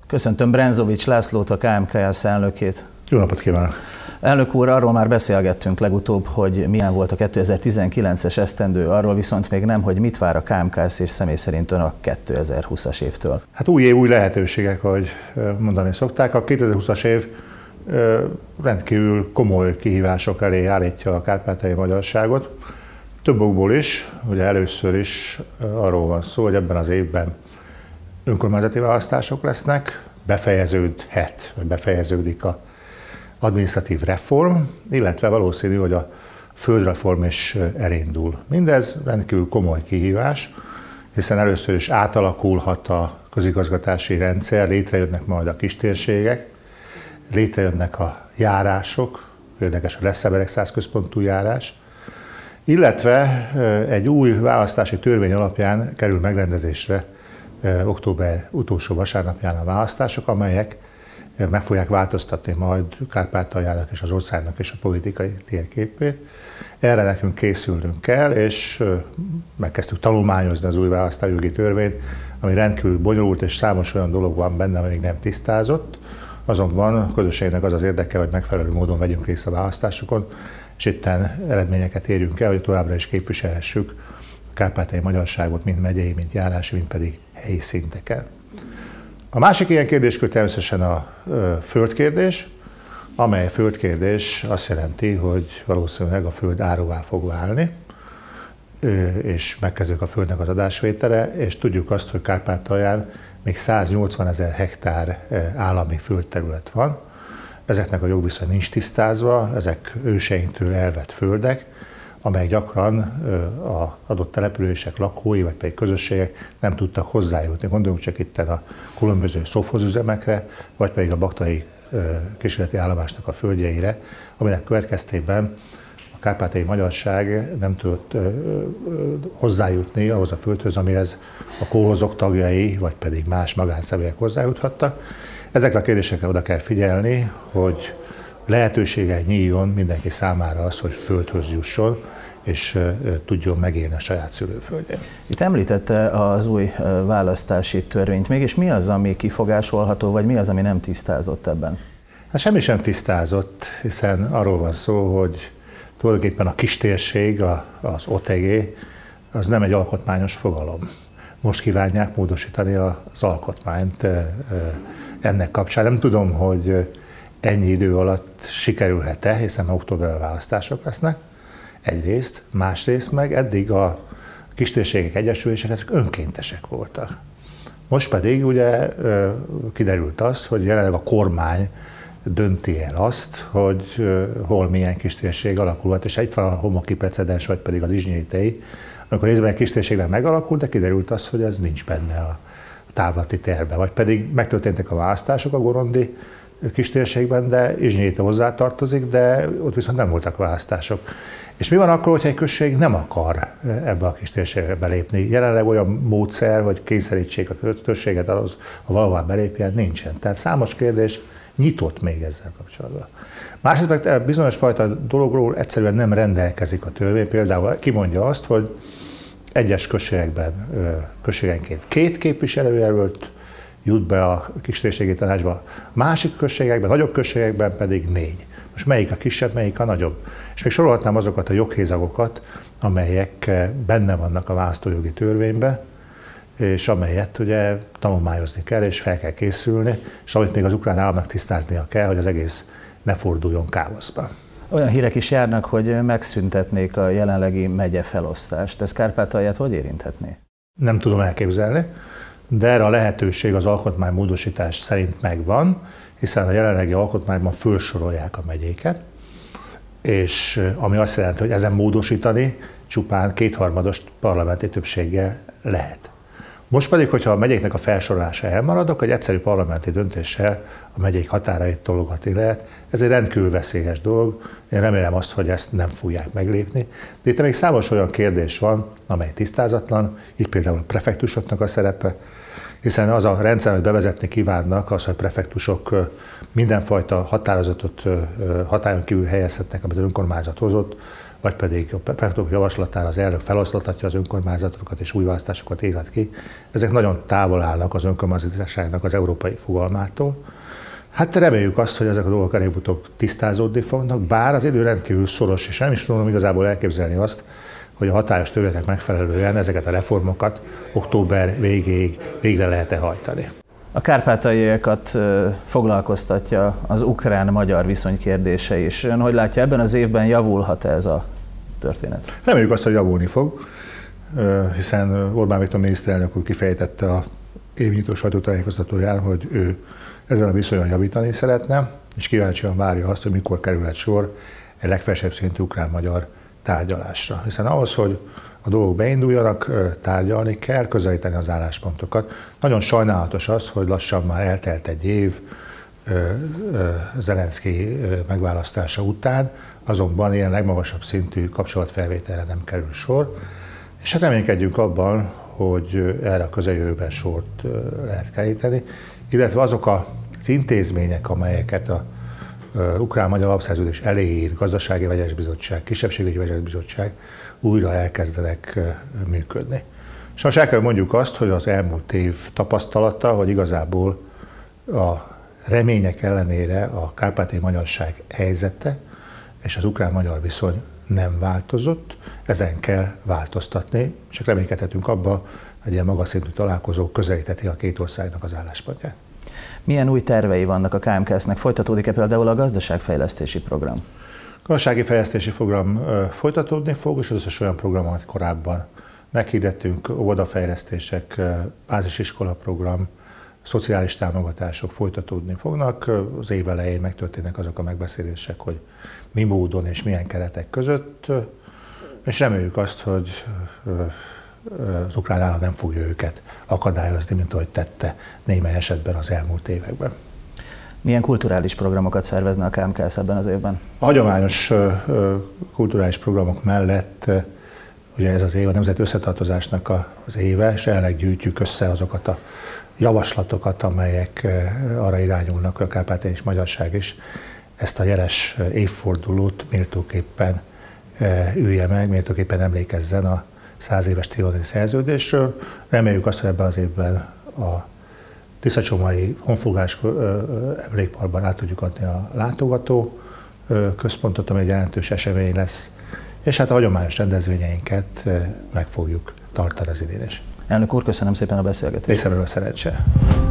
Köszöntöm Brenzovics Lászlót, a KMKS elnökét. Jó napot kívánok! Elnök úr, arról már beszélgettünk legutóbb, hogy milyen volt a 2019-es esztendő, arról viszont még nem, hogy mit vár a KMKS és személy szerint ön a 2020-as évtől. Hát új év, új lehetőségek, ahogy mondani szokták. A 2020-as év rendkívül komoly kihívások elé állítja a kárpátaljai magyarságot. Több okból is, ugye először is arról van szó, hogy ebben az évben önkormányzati választások lesznek, befejeződik a adminisztratív reform, illetve valószínű, hogy a földreform is elindul. Mindez rendkívül komoly kihívás, hiszen először is átalakulhat a közigazgatási rendszer, létrejönnek majd a kistérségek, létrejönnek a járások, érdekes a Leszeberegszász központú járás, illetve egy új választási törvény alapján kerül megrendezésre október utolsó vasárnapján a választások, amelyek meg fogják változtatni majd Kárpátaljának és az országnak és a politikai térképét. Erre nekünk készülnünk kell, és megkezdtük tanulmányozni az új választójogi törvényt, ami rendkívül bonyolult, és számos olyan dolog van benne, ami még nem tisztázott. Azonban a közösségnek az az érdeke, hogy megfelelő módon vegyünk részt a választásokon, és itten eredményeket érjünk el, hogy továbbra is képviselhessük a kárpátaljai magyarságot, mind megyei, mind járási, mind pedig helyi szinteken. A másik ilyen kérdéskör természetesen a földkérdés, amely földkérdés azt jelenti, hogy valószínűleg a föld áróvá fog válni, és megkezdődik a földnek az adásvétele, és tudjuk azt, hogy Kárpátalján még 180 000 hektár állami földterület van. Ezeknek a jogviszony nincs tisztázva, ezek őseinktől elvett földek, amelyek gyakran az adott települések lakói, vagy pedig közösségek nem tudtak hozzájutni. Gondoljunk csak itt a különböző szofhozüzemekre, vagy pedig a baktai kísérleti állomásnak a földjeire, aminek következtében a kárpátaljai magyarság nem tudott hozzájutni ahhoz a földhöz, amihez a kolhozok tagjai, vagy pedig más magánszemélyek hozzájuthattak. Ezekre a kérdésekre oda kell figyelni, hogy lehetősége nyíljon mindenki számára az, hogy földhöz jusson, és tudjon megélni a saját szülőföldjén. Itt említette az új választási törvényt. Mégis mi az, ami kifogásolható, vagy mi az, ami nem tisztázott ebben? Hát semmi sem tisztázott, hiszen arról van szó, hogy tulajdonképpen a kistérség, az OTG, az nem egy alkotmányos fogalom. Most kívánják módosítani az alkotmányt ennek kapcsán. Nem tudom, hogy ennyi idő alatt sikerülhet-e, hiszen októberben választások lesznek, egyrészt, másrészt meg eddig a kistérségek egyesülések ezek önkéntesek voltak. Most pedig ugye kiderült az, hogy jelenleg a kormány dönti el azt, hogy hol milyen kistérség alakulhat, és itt van a homoki precedens, vagy pedig az izsnyétei, amikor részben egy kistérségben megalakult, de kiderült az, hogy ez nincs benne a távlati tervben, vagy pedig megtörténtek a választások a gorondi kistérségben, de Izsnyéte hozzátartozik, de ott viszont nem voltak választások. És mi van akkor, hogyha egy község nem akar ebbe a kistérségbe belépni? Jelenleg olyan módszer, hogy kényszerítsék a községet, ha valahová belépjen, nincsen. Tehát számos kérdés nyitott még ezzel kapcsolatban. Másrészt meg bizonyos fajta dologról egyszerűen nem rendelkezik a törvény. Például kimondja azt, hogy egyes községenként 2 képviselőjelölt jut be a kistérségi tanácsba, másik községekben, nagyobb községekben pedig 4. Most melyik a kisebb, melyik a nagyobb? És még sorolhatnám azokat a joghézagokat, amelyek benne vannak a választójogi törvényben, és amelyet ugye tanulmányozni kell, és fel kell készülni, és amit még az ukrán államnak tisztáznia kell, hogy az egész ne forduljon káoszba. Olyan hírek is járnak, hogy megszüntetnék a jelenlegi megyefelosztást. Ez Kárpátalját hogy érinthetné? Nem tudom elképzelni, de erre a lehetőség az alkotmánymódosítás szerint megvan, hiszen a jelenlegi alkotmányban fölsorolják a megyéket, és ami azt jelenti, hogy ezen módosítani csupán 2/3 parlamenti többséggel lehet. Most pedig, hogyha a megyéknek a felsorolása elmarad, akkor egy egyszerű parlamenti döntéssel a megyék határait tologatni lehet. Ez egy rendkívül veszélyes dolog. Én remélem azt, hogy ezt nem fogják meglépni. De itt még számos olyan kérdés van, amely tisztázatlan, így például a prefektusoknak a szerepe, hiszen az a rendszer, amit bevezetni kívánnak, az, hogy prefektusok mindenfajta határozatot hatályon kívül helyezhetnek, amit az önkormányzat hozott, vagy pedig a pártok javaslatára az elnök feloszlathatja az önkormányzatokat és új választásokat írhat ki. Ezek nagyon távol állnak az önkormányzatiságnak az európai fogalmától. Hát reméljük azt, hogy ezek a dolgok előbb-utóbb tisztázódni fognak, bár az idő rendkívül szoros, és nem is tudom igazából elképzelni azt, hogy a hatályos törvénynek megfelelően ezeket a reformokat október végéig végre lehet-e hajtani. A kárpátaljaiakat foglalkoztatja az ukrán-magyar viszony kérdése is. Ön hogy látja, ebben az évben javulhat ez a történet? Reméljük azt, hogy javulni fog, hiszen Orbán Viktor miniszterelnök úr kifejtette a évnyitó sajtótájékoztatóján, hogy ő ezen a viszonyon javítani szeretne, és kíváncsian várja azt, hogy mikor kerülhet sor egy legfelsőbb szintű ukrán-magyar tárgyalásra. Hiszen ahhoz, hogy a dolgok beinduljanak, tárgyalni kell, közelíteni az álláspontokat. Nagyon sajnálatos az, hogy lassan már eltelt egy év Zelenszky megválasztása után, azonban ilyen legmagasabb szintű kapcsolatfelvételre nem kerül sor. És hát reménykedjünk abban, hogy erre a közeljövőben sort lehet keríteni, illetve azok az intézmények, amelyeket a Ukrán-Magyar Alapszerződés eléír, Gazdasági Vegyes Bizottság, Kisebbségügyi Vegyes Bizottság újra elkezdenek működni. És most el kell mondjuk azt, hogy az elmúlt év tapasztalata, hogy igazából a remények ellenére a kárpátaljai magyarság helyzete és az ukrán-magyar viszony nem változott, ezen kell változtatni, csak reménykedhetünk abba, hogy ilyen magas szintű találkozók közelítheti a két országnak az álláspontját. Milyen új tervei vannak a KMKS-nek? Folytatódik-e például a gazdaságfejlesztési program? A gazdasági fejlesztési program folytatódni fog, és az összes olyan program, amit korábban meghirdettünk, óvodafejlesztések, bázisiskola program, szociális támogatások folytatódni fognak. Az év elején megtörténnek azok a megbeszélések, hogy mi módon és milyen keretek között, és reméljük azt, hogy az ukrán állam nem fogja őket akadályozni, mint ahogy tette némely esetben az elmúlt években. Milyen kulturális programokat szervezne a KMKS ebben az évben? A hagyományos kulturális programok mellett ugye ez az év a nemzeti összetartozásnak az éve, és jelenleg gyűjtjük össze azokat a javaslatokat, amelyek arra irányulnak, hogy a kárpátaljai magyarság is ezt a jeles évfordulót méltóképpen ülje meg, méltóképpen emlékezzen a 100 éves trianoni szerződésről. Reméljük azt, hogy ebben az évben a Tiszacsomai honfoglalás emlékparkban át tudjuk adni a látogató központot, ami egy jelentős esemény lesz, és hát a hagyományos rendezvényeinket meg fogjuk tartani az idén is. Elnök úr, köszönöm szépen a beszélgetést. Részemről szerencsé.